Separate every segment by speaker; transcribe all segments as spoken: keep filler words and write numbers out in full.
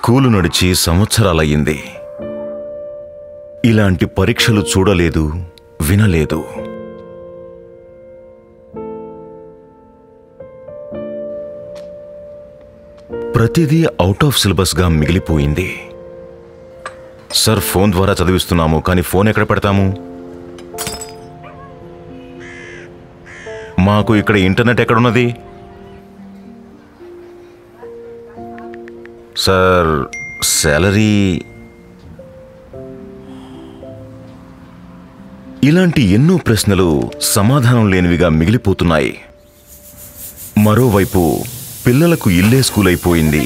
Speaker 1: School నడిచి సంవత్సరాలయ్యింది. ఇలాంటి పరీక్షలు చూడలేదు, వినలేదు. ప్రతిదీ అవుట్ ఆఫ్ సిలబస్గా మిగిలిపోయింది. సార్, ఫోన్ ద్వారా చదివిస్తున్నాము, కానీ ఫోన్ ఎక్కడ పెడతాము? మాకు ఇక్కడ ఇంటర్నెట్ ఎక్కడున్నది? Sir, salary. ఇలాంటి ఎన్నో ప్రశ్నలు సమాధానం లేనివిగా మిగిలిపోతున్నాయి. మరోవైపు పిల్లలకు ఇల్లే స్కూల్ అయిపోయింది.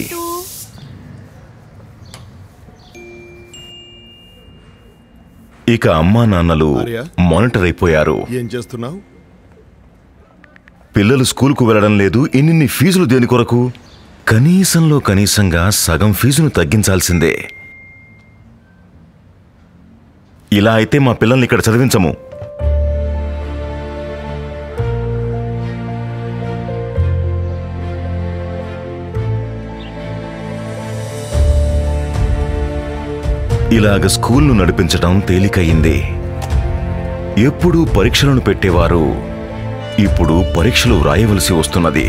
Speaker 1: ఇక అమ్మా నాన్నలు మానిటర్ అయిపోయారు.
Speaker 2: ఏం చేస్తున్నావు?
Speaker 1: పిల్లలు స్కూల్కు వెళ్లడం లేదు, ఇన్నిన్ని ఫీజులు దేని కొరకు? కనీసంలో కనీసంగా సగం ఫీజును తగ్గించాల్సిందే. ఇలా అయితే మా పిల్లల్ని ఇక్కడ చదివించము. ఇలాగ స్కూల్ను నడిపించడం తేలికయింది. ఎప్పుడూ పరీక్షలను పెట్టేవారు ఇప్పుడు పరీక్షలు వ్రాయవలసి వస్తున్నది.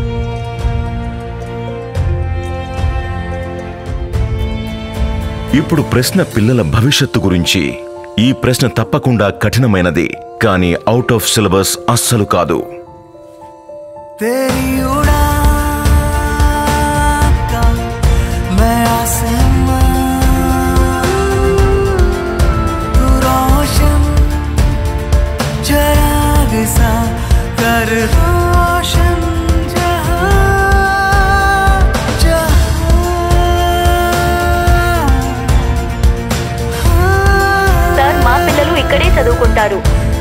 Speaker 1: ఇప్పుడు ప్రశ్న పిల్లల భవిష్యత్తు గురించి. ఈ ప్రశ్న తప్పకుండా కఠినమైనది, కానీ అవుట్ ఆఫ్ సిలబస్ అస్సలు కాదు.
Speaker 3: ఇక్కడే చదువుకుంటారు.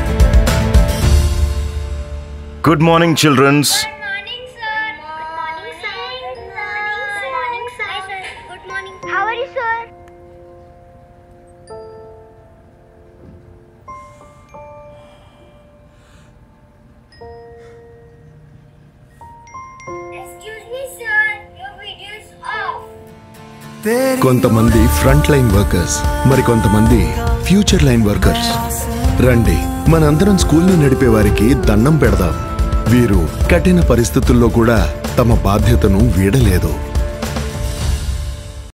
Speaker 1: Good morning childrens.
Speaker 2: కొంతమంది ఫ్రంట్ లైన్ వర్కర్స్, మరి కొంతమంది ఫ్యూచర్ లైన్ వర్కర్స్. రండి, మనందరం స్కూల్ని నడిపే వారికి దండం పెడదాం. వీరు కఠిన పరిస్థితుల్లో కూడా తమ బాధ్యతను వీడలేదు.